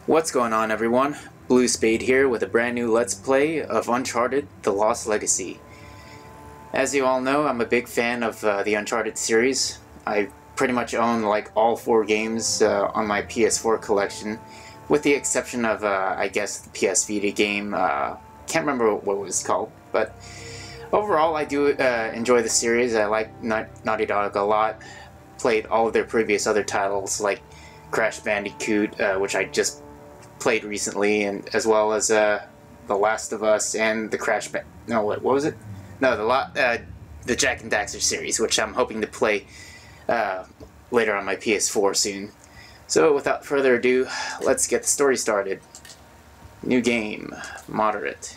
What's going on, everyone? Blue Spade here with a brand new Let's Play of Uncharted: The Lost Legacy. As you all know, I'm a big fan of the Uncharted series. I pretty much own like all 4 games on my PS4 collection, with the exception of, I guess, the PS Vita game. Can't remember what it was called, but overall I do enjoy the series. I like Naughty Dog a lot. Played all of their previous other titles like Crash Bandicoot, which I just played recently, and as well as The Last of Us and the what was it? No, the Jak and Daxter series, which I'm hoping to play later on my PS4 soon. So without further ado, let's get the story started. New game, moderate.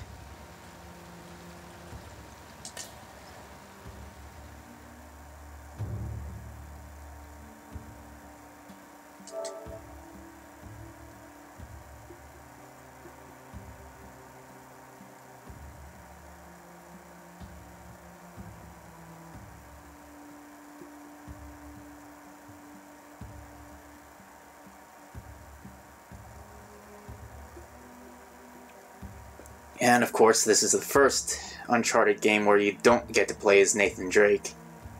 And of course, this is the first Uncharted game where you don't get to play as Nathan Drake.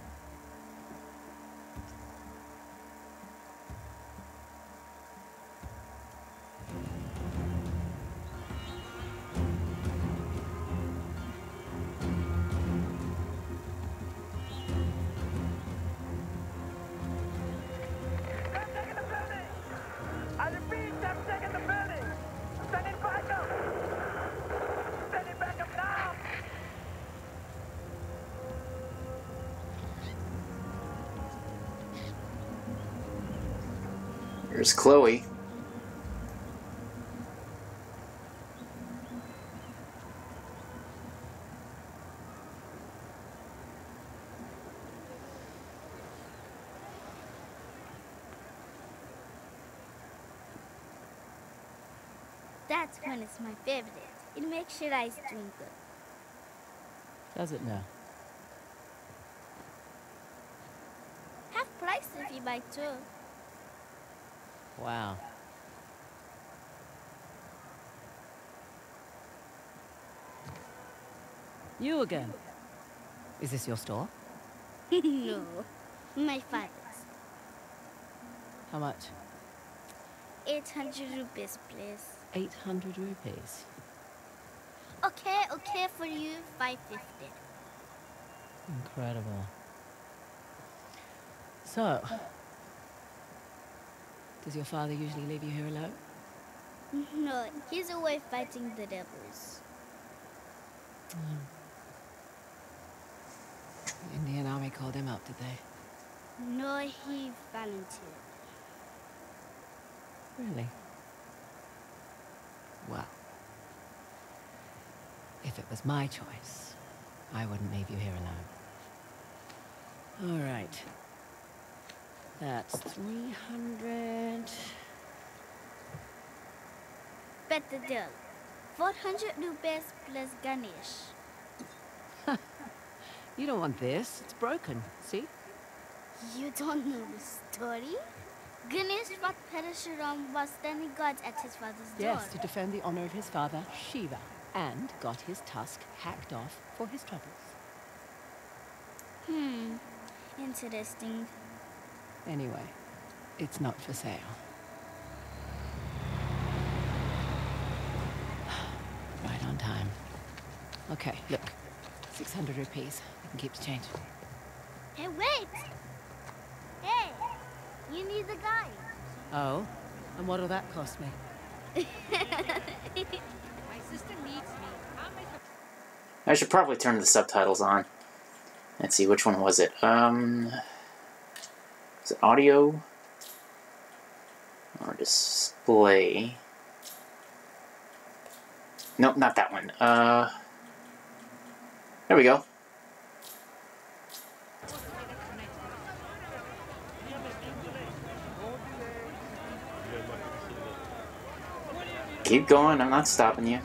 Here's Chloe. That's when it's my favorite. It makes your eyes twinkle. Does it now? Half price if you buy 2. Wow. You again? Is this your store? No, my father's. How much? 800 rupees, please. 800 rupees. Okay, for you, 550. Incredible. So, does your father usually leave you here alone? No, he's away fighting the devils. The Indian army called him up, did they? No, he volunteered. Really? Well, if it was my choice, I wouldn't leave you here alone. All right. That's 300. Better deal. 400 rupees plus Ganesh. You don't want this. It's broken. See? You don't know the story? Ganesh fought Parashuram was standing guard at his father's door. Yes, to defend the honor of his father, Shiva, and got his tusk hacked off for his troubles. Interesting. Anyway, it's not for sale. Right on time. Okay, look. 600 rupees. You can keep the change. Hey, wait! Hey, you need the guy. Oh? And what'll that cost me? My sister needs me. I should probably turn the subtitles on. Let's see, which one was it? Is it audio? Or display? Nope, not that one. There we go. Keep going, I'm not stopping you.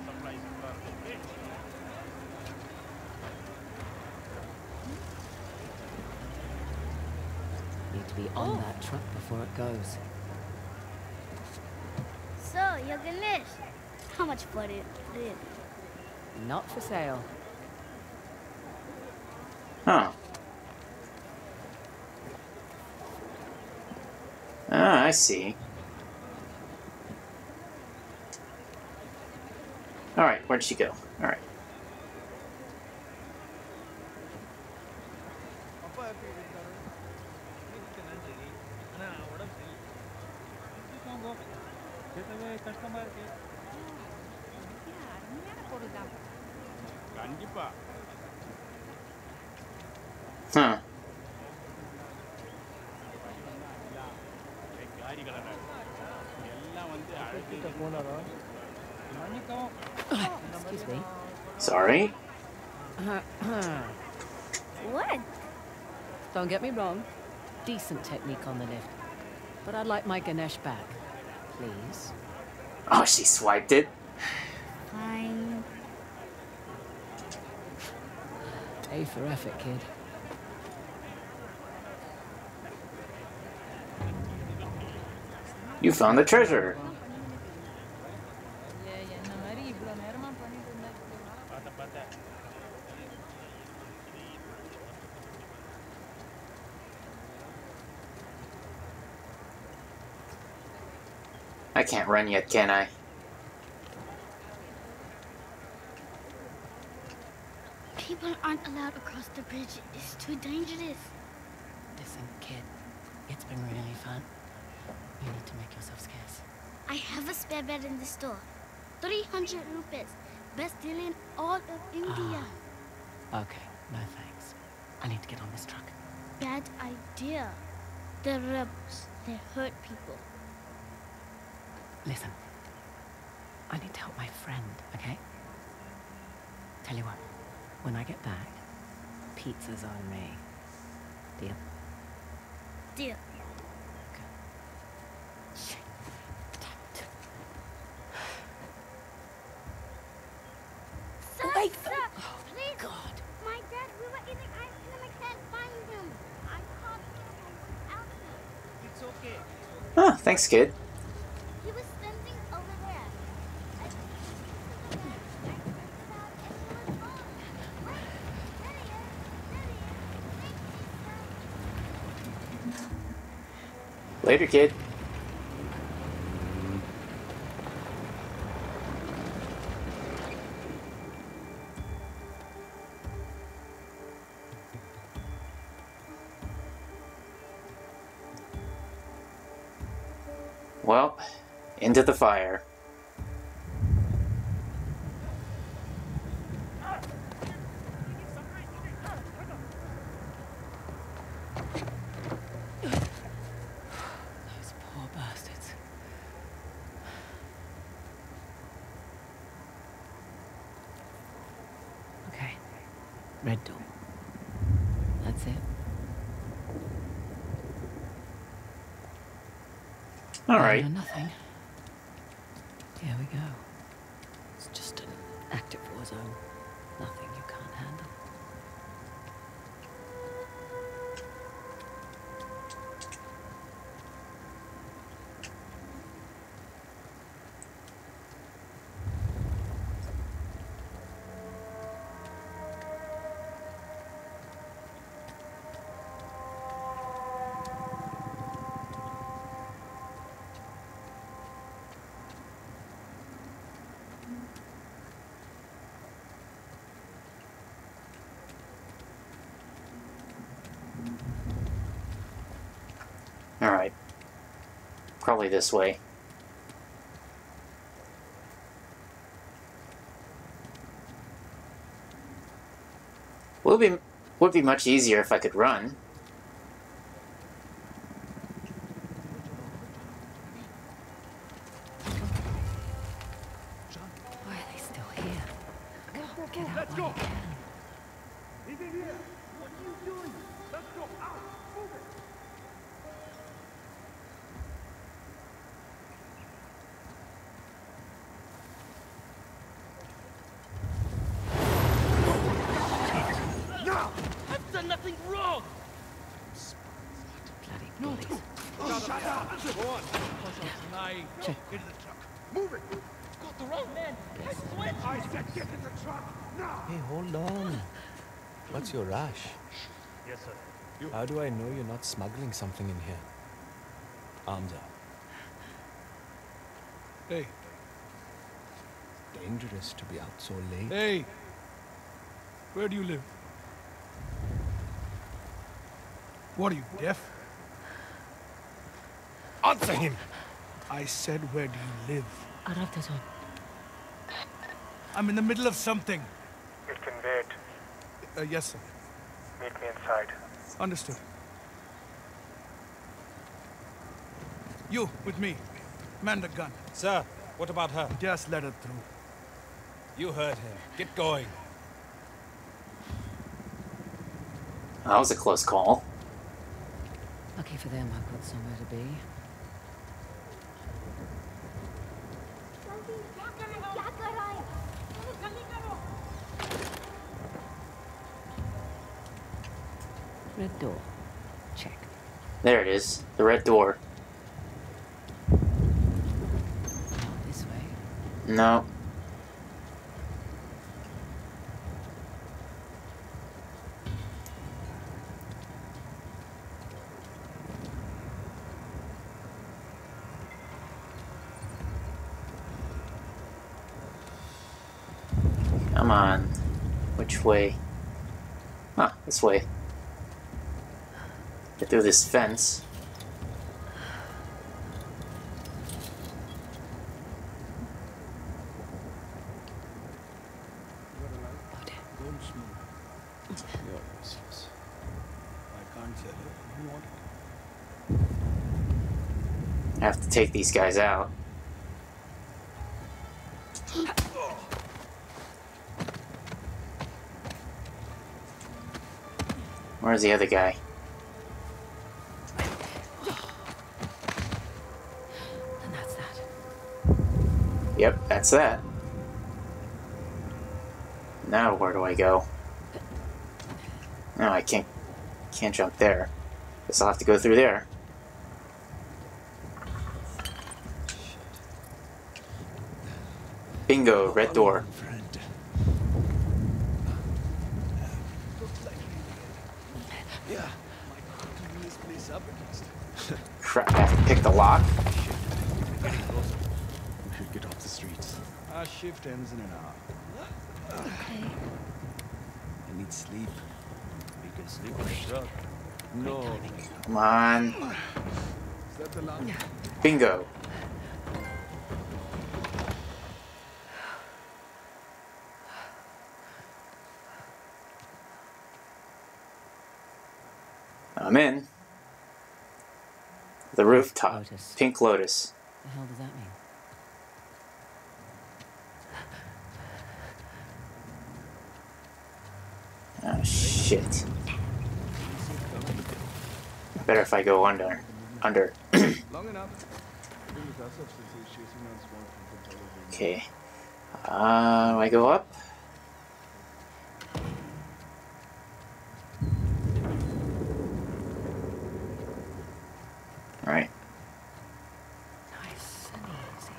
Need to be on that truck before it goes. So, Yo, Ganesh, how much for it? Not for sale. Huh. Ah, I see. Alright, where'd she go? Alright. Huh. Excuse me. Sorry. What? Don't get me wrong. Decent technique on the lift. But I'd like my Ganesh back. Please. Oh, she swiped it. Fine. A for effort, kid. You found the treasure. I can't run yet, can I? People aren't allowed across the bridge. It's too dangerous. Listen, kid. It's been really fun. You need to make yourself scarce. I have a spare bed in the store. 300 rupees. Best deal in all of India. Okay, no thanks. I need to get on this truck. Bad idea. They're rebels. They hurt people. Listen. I need to help my friend, okay? Tell you what. When I get back, pizza's on me. Deal? Deal. Sir, Wait. sir, Oh, please. God. My dad, we were eating ice cream. I can't find him. I called him out. It's okay. Huh, thanks, kid. He was standing over there. I printed it out and he was gone. Wait, there he is. There he is. Thank you, sir. Later, kid. Well, into the fire. Those poor bastards. Okay. Red door. That's it. All right. Better than nothing. Here we go. It's just an active war zone. Nothing you can't handle. All right. Probably this way. Would be much easier if I could run. Why are they still here? God, get out while you can. What are you doing? Let's go out. Move it. No! I've done nothing wrong! Bloody bullies. Shut up! Go on! Get in the truck. Move it! Got the wrong man! I swear! I said get in the truck! Now! Hey, hold on. What's your rush? Yes, sir. How do I know you're not smuggling something in here? Arms up. Hey, Dangerous to be out so late. hey! Where do you live? What are you, deaf? Answer him! I said, where do you live? Araftason. I'm in the middle of something. You can wait. Yes, sir. Meet me inside. Understood. You, with me. Man the gun. Sir, what about her? Just let her through. You heard her. Get going. That was a close call. Lucky for them, I've got somewhere to be. क्या कर रहा है? Red door. Check. There it is. The red door. Not this way. No. Come on. Which way? Ah, this way. Get through this fence. Don't smoke. You're useless. I can't sell it. You want it? I have to take these guys out. Where's the other guy? And that's that. Yep, that's that. Now where do I go? No, I can't jump there. Guess I'll have to go through there. Bingo, red door. Friend. Yeah. Might clean this place up at least. Crap, I have to pick the lock. Getting closer. We should get off the streets. Our shift ends in an hour. Okay. I need sleep. We can sleep in the truck. No. Come on. Is that the last? Bingo. I'm in. The rooftop. Lotus. Pink Lotus. The hell does that mean? Oh shit. Better if I go under. Under. Long enough. Okay. Do I go up? Right. Nice and easy.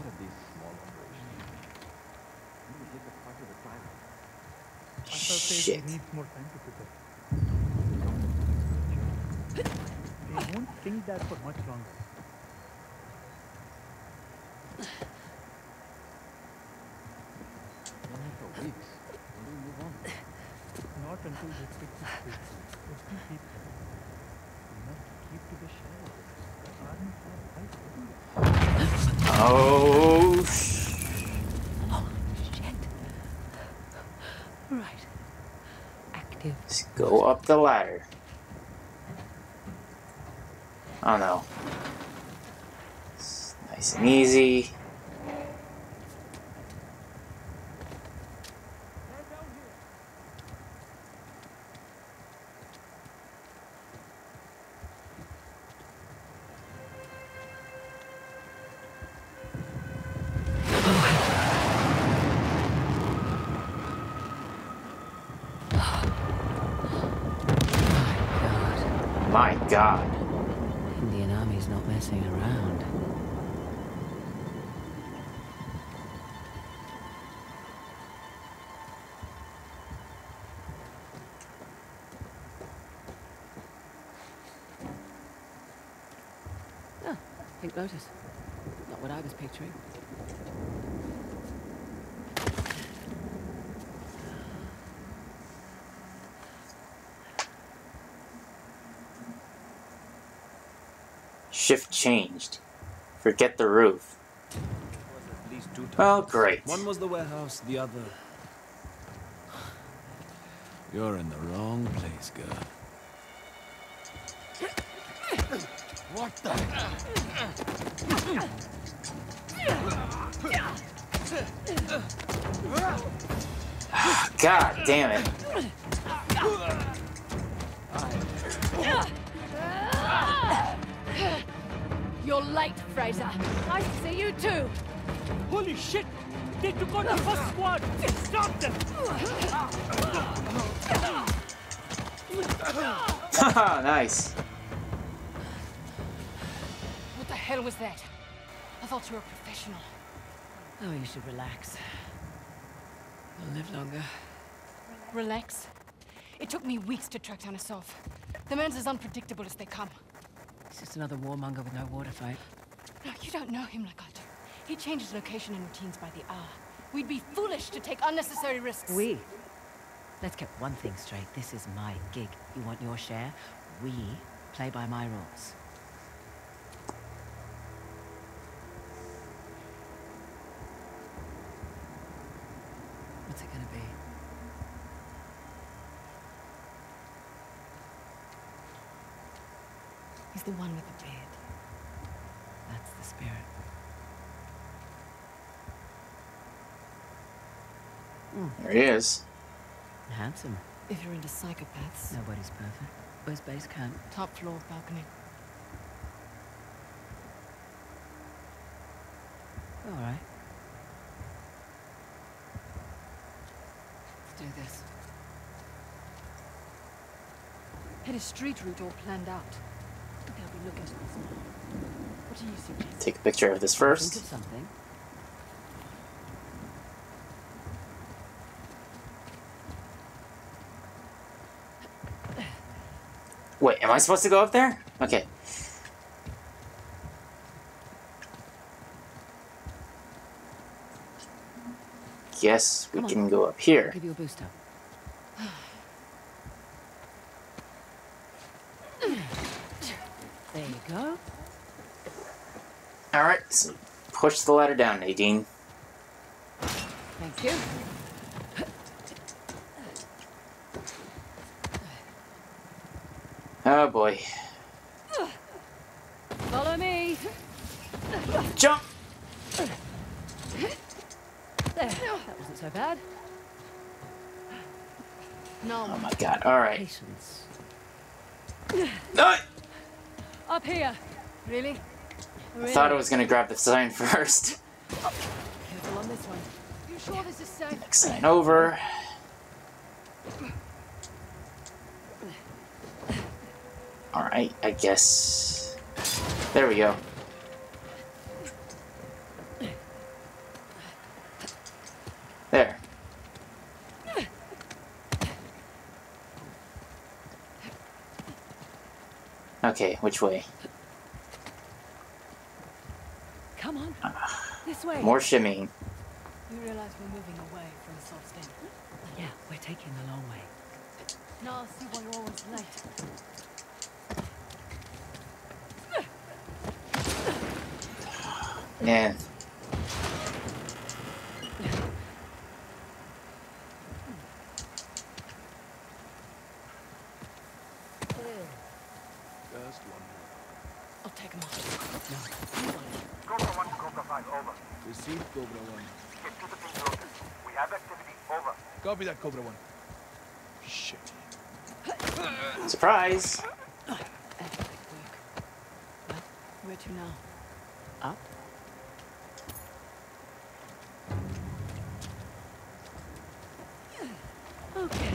Shit. More time to prepare. They won't think that for much longer. For weeks. When do we move on? Not until they fix this place. Let's keep people. We must keep to the shadows. The army have fight. Oh, Oh, shit. Right. Active. let's go up the ladder. Oh no. It's nice and easy. My God. Indian Army's not messing around. Pink Lotus. Not what I was picturing. Shift changed. Forget the roof. At least 2 times. Well, great. One was the warehouse, the other. You're in the wrong place, girl. What the? God damn it. You're late, Fraser. Nice to see you too. Holy shit! They took on the first squad! Stop them! Haha, nice. What the hell was that? I thought you were a professional. Oh, you should relax. You'll live longer. Relax. It took me weeks to track down Asov. The man's as unpredictable as they come. He's just another warmonger with no water fight. No, you don't know him like I do. He changes location and routines by the hour. We'd be foolish to take unnecessary risks. Let's get one thing straight. This is my gig. You want your share? We play by my rules. What's it gonna be? He's the one with the beard. That's the spirit. There he is. Handsome. If you're into psychopaths. Nobody's perfect. Where's base camp? Top floor balcony. All right. Let's do this. Had a street route all planned out. They'll be looking at us now. What do you suggest? Take a picture of this Think first. of something. Wait, am I supposed to go up there? Okay. Guess we Come on. can go up here. I'll give you a boost up. There you go. Alright, so push the ladder down, Nadine. Thank you. Oh boy. Follow me. Jump! There. That wasn't so bad. Oh No, my god, alright. Patience. No! up here. Really? I thought I was gonna grab the sign first. Careful on this one. You sure this is safe? Next sign over. Alright, I guess. There we go. There. Okay, which way? Come on. This way. More shimmying. You realize we're moving away from the soft stand? Yeah, we're taking the long way. Now I'll see why you're always late. Man. Just one I'll take him off. Cobra 1 to Cobra 5, over. Received, Cobra 1. Get to the ping location. We have activity, over. Copy that, Cobra 1. Shit. Surprise! Where to now? Up. Okay.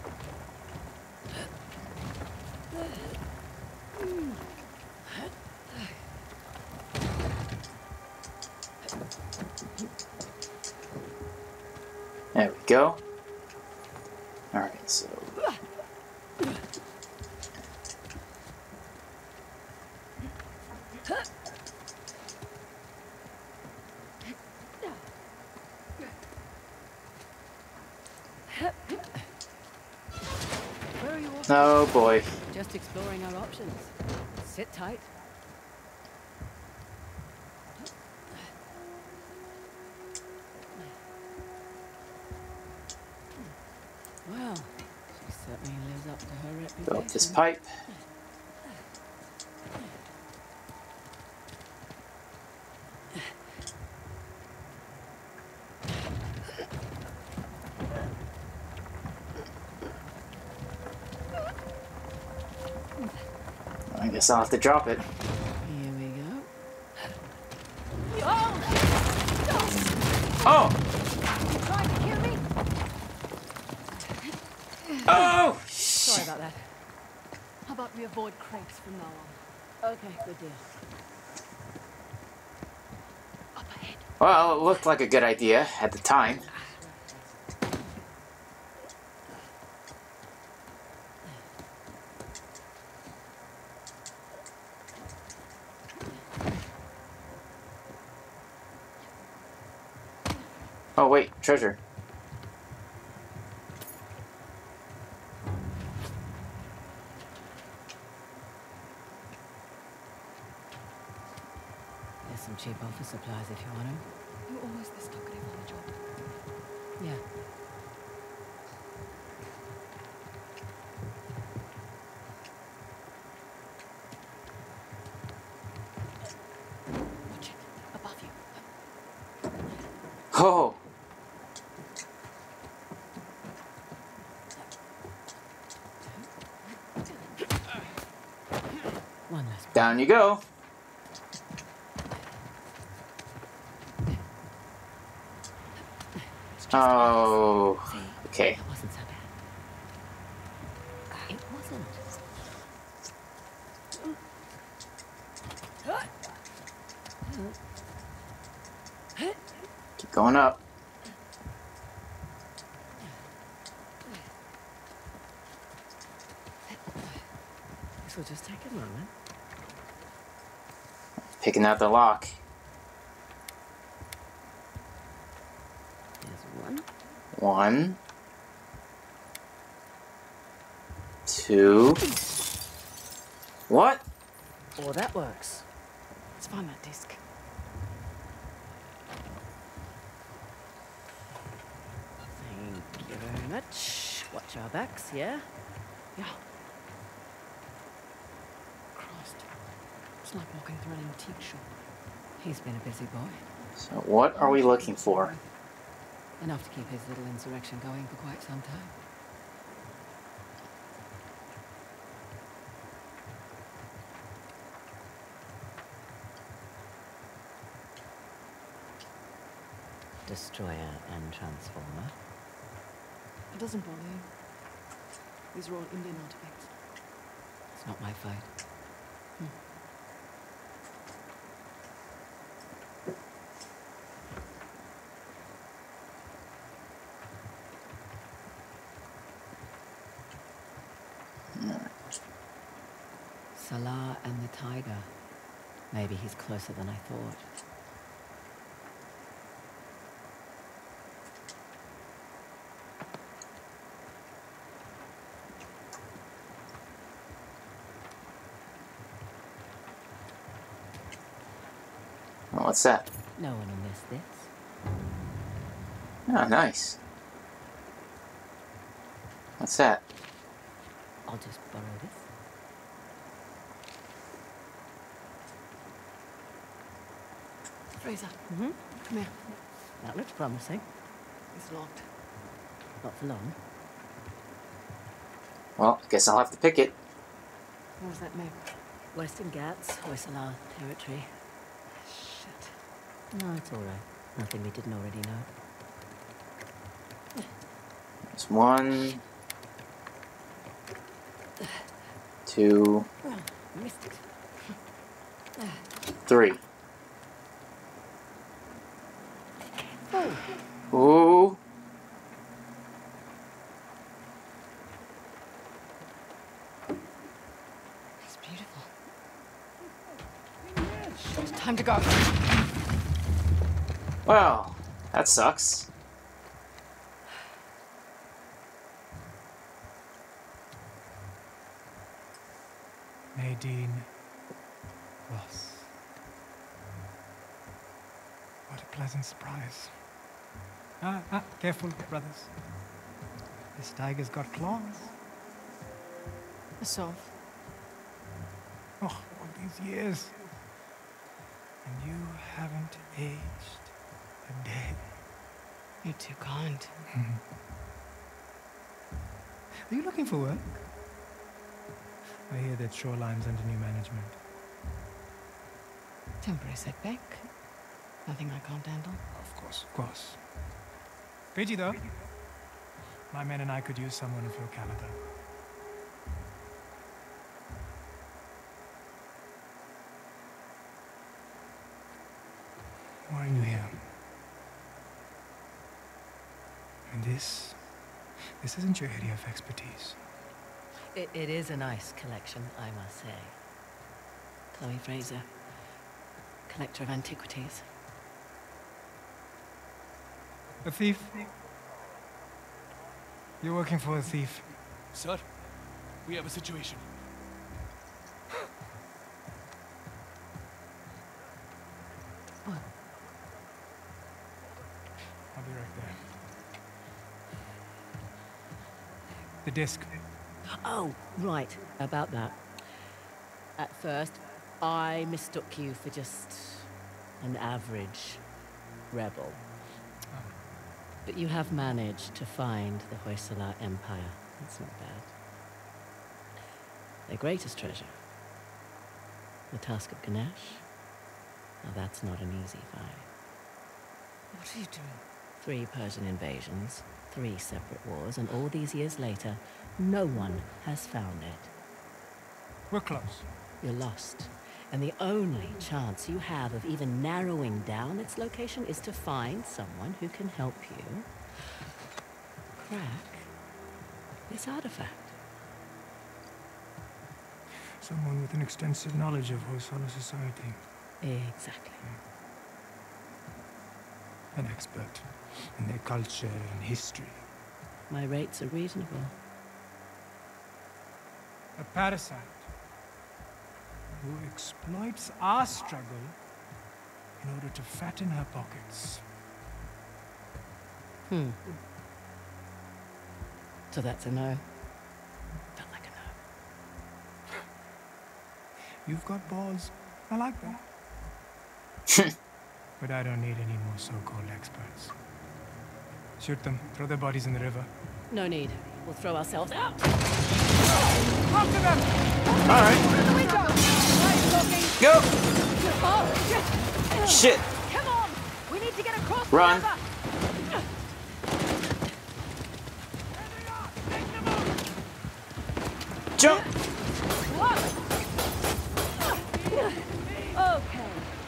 There we go. Alright, so. Where are you off? Oh boy. Just exploring our options. Sit tight. Well, she certainly lives up to her reputation. Go up this pipe. I guess I'll have to drop it. Here we go. Oh! You trying to kill me? Oh! Sorry about that. How about we avoid crates from now on? Okay, good deal. Up ahead. Well, it looked like a good idea at the time. Oh wait, treasure. There's some cheap office supplies if you want them. You're always this talkative on the job. Yeah. Watch it. Above you. Oh! One less. Down you go. Oh. Okay. That wasn't so bad. It wasn't. Keep going up. This will just take a moment. Picking out the lock. There's one. 1, 2. What? Oh, that works. Let's find that disc. Thank you very much. Watch our backs, yeah? Yeah. Christ. It's like walking through an antique shop. He's been a busy boy. So what are we looking for? Enough to keep his little insurrection going for quite some time. Destroyer and Transformer. It doesn't bother you. These are all Indian artifacts. It's not my fight. Salah and the tiger. Maybe he's closer than I thought. Oh, what's that? No one will miss this. Oh, nice. What's that? I'll just borrow this. Fraser, Mm-hmm. come here. That looks promising. It's locked. Not for long. Well, guess I'll have to pick it. What does that mean? Western Ghats, Hoysala territory. Shit. No, it's all right. Nothing we didn't already know. There's 1, 2, Missed it. 3. Ooh. It's beautiful. It's time to go. Well, that sucks. Nadine Ross. What a pleasant surprise. Careful, brothers. This tiger's got claws. Asov. Oh, all these years. And you haven't aged a day. You're too kind. Are you looking for work? I hear that Shoreline's under new management. Temporary setback. Nothing I can't handle. Of course, of course. Pidgey, though. My men and I could use someone of your caliber. Why are you here? And this isn't your area of expertise. It is a nice collection, I must say. Chloe Fraser, collector of antiquities. A thief? You're working for a thief. Sir, we have a situation. I'll be right there. The disc. Oh, right, about that. At first, I mistook you for just an average rebel. But you have managed to find the Hoysala Empire. That's not bad. Their greatest treasure, the Tusk of Ganesh. Now that's not an easy find. What are you doing? 3 Persian invasions, 3 separate wars, and all these years later, no one has found it. We're close. You're lost. And the only chance you have of even narrowing down its location is to find someone who can help you crack this artifact. Someone with an extensive knowledge of Hoysala society. Exactly. An expert in their culture and history. My rates are reasonable. A parasite who exploits our struggle in order to fatten her pockets. So that's a no. Felt like a no. You've got balls. I like that. But I don't need any more so-called experts. Shoot them. Throw their bodies in the river. No need. We'll throw ourselves out. After them! Alright. Go! Shit! Come on! We need to get across Run. the river. Jump! Okay.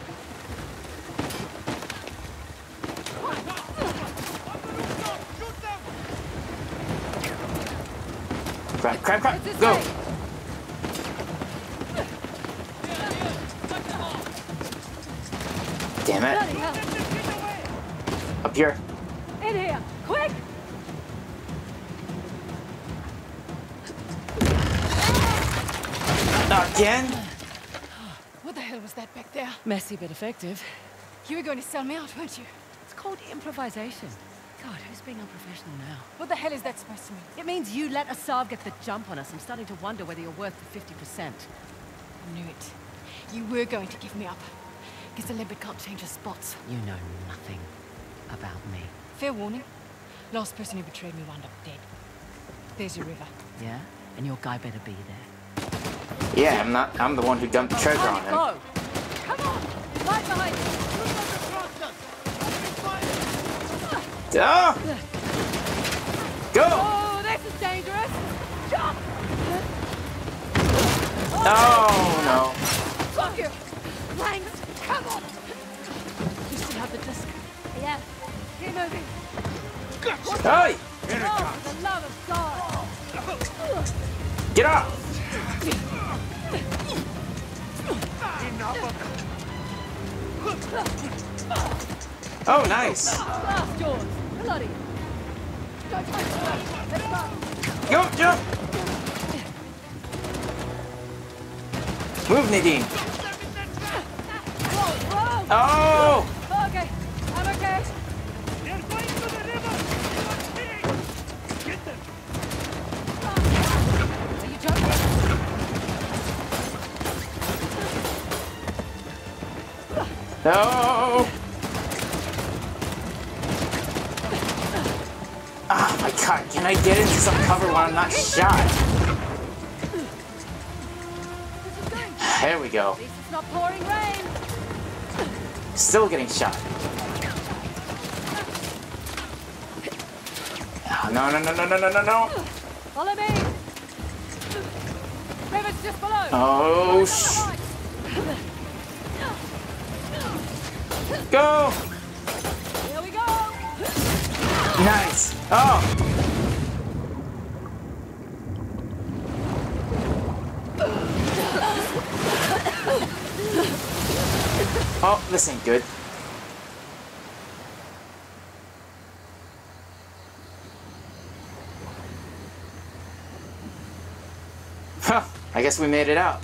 Crap, crap, crap! It's this Go! way. Damn Bloody it! hell. Up here. In here! Quick! Again? What the hell was that back there? Messy but effective. You were going to sell me out, weren't you? It's called improvisation. God, who's being unprofessional now? What the hell is that supposed to mean? It means you let Asav get the jump on us. I'm starting to wonder whether you're worth the 50%. I knew it. You were going to give me up. Guess the limpet can't change his spots. You know nothing about me. Fair warning. Last person who betrayed me wound up dead. There's your river. Yeah? And your guy better be there. Yeah, I'm the one who dumped the treasure on him. Go! Come on! Right behind you! Ah! Go! Oh, this is dangerous! Jump! Oh no. Fuck you! Langs, come on! You still have the disc? Yeah. Keep moving. Hey! Oh, for the love of God! Get up! Oh, nice! Blast yours! Bloody! Don't touch me! Let's go! Go, jump! Move, Nadine! Whoa! Oh! Okay, I'm okay. They're going to the river! Get them! Are you joking? No! Ah, my God! Can I get into some cover when I'm not shot? There we go. At least it's not pouring rain. Still getting shot. No, no, no, no, no, no, no, no. Follow me. River's just below. Oh, Go! Here we go. Nice. Oh. Oh, this ain't good. Huh, I guess we made it out.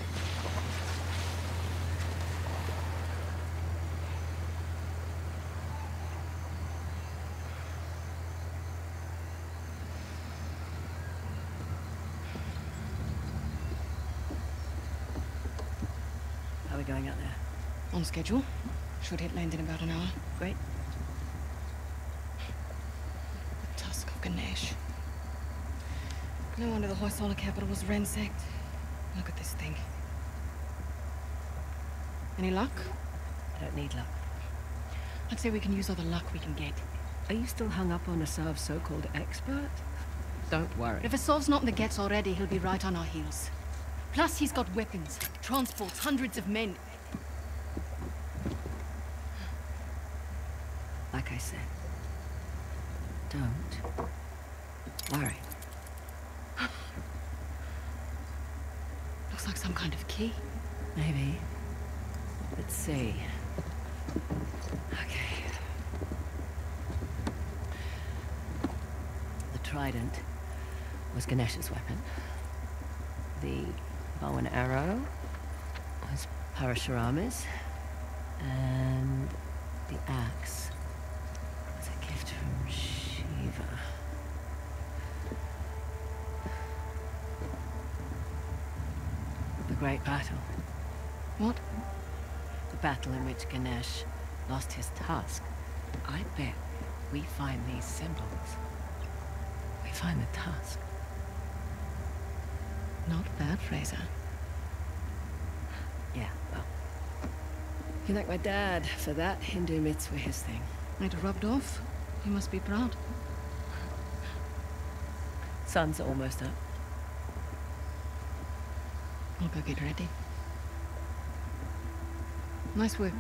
How are we going out there? On schedule. Should hit land in about an hour. Great. The Tusk of Ganesh. No wonder the Hoysala capital was ransacked. Look at this thing. Any luck? I don't need luck. I'd say we can use all the luck we can get. Are you still hung up on Asav's so-called expert? Don't worry. If Asav's not in the Gets already, he'll be right on our heels. Plus, he's got weapons, transports, hundreds of men. Like I said, don't worry. Looks like some kind of key. Maybe. Let's see. Okay. The trident was Ganesh's weapon. The bow and arrow was Parashurama's. And the axe was a gift from Shiva. The Great Battle. What? The battle in which Ganesh lost his tusk. I bet we find these symbols. We find the tusk. Not bad, Fraser. Yeah, well. You thank my dad for that. Hindu myths were his thing. It rubbed off. You must be proud. Sun's almost up. I'll go get ready. Nice work.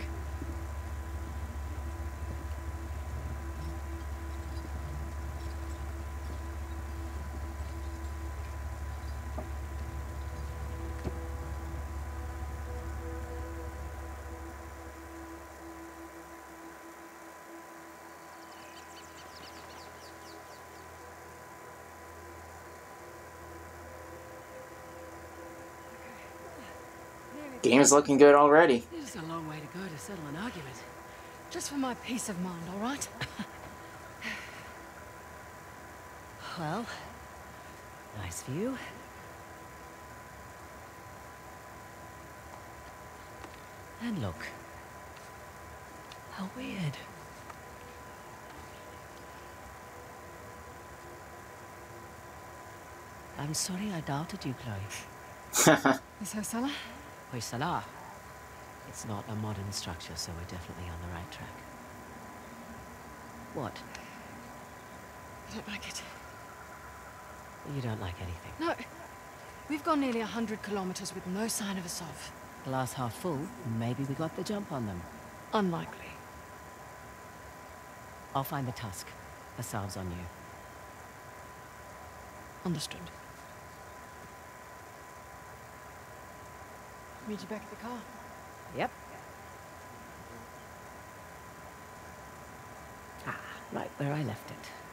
Game is looking good already. This is a long way to go to settle an argument. Just for my peace of mind, all right? Well, nice view. And look. How weird. I'm sorry I doubted you, Chloe. Is Hoysala? Hoysala. It's not a modern structure, so we're definitely on the right track. What? I don't like it. You don't like anything. No. We've gone nearly 100 kilometers with no sign of Asav. Glass half full, maybe we got the jump on them. Unlikely. I'll find the tusk. Asav's on you. Understood. Meet you back at the car. Yep. Ah, right where I left it.